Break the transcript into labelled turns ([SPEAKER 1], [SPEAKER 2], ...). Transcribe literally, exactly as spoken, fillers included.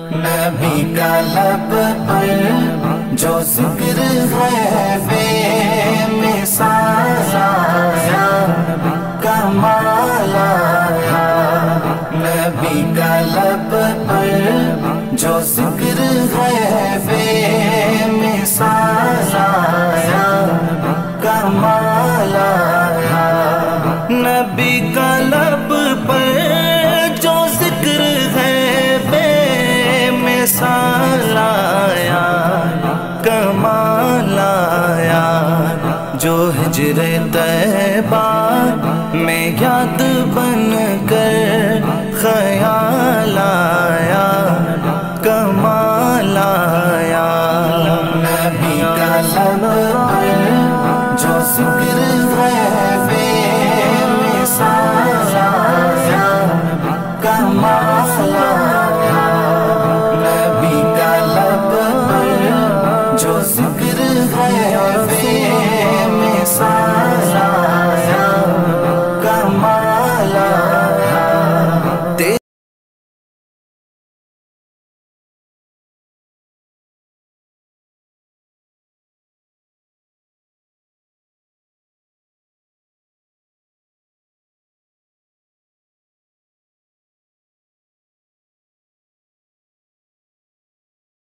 [SPEAKER 1] نبی کا لب پر جو ذکر ہے بے مثال آیا، کمال آیا۔ نبی کا لب پر جو ذکر ہے بے مثال آیا، کمال آیا۔ نبی کا لب پر جو ذکر ہے بے مثال آیا، کمال آیا۔ جو ہجر طیبہ میں یاد بن کر خیال آیا، کمال آیا۔ نبی کا لب پر جو ذکر ہے بے مثال آیا، کمال آیا۔ نبی کا لب پر جو ذکر ہے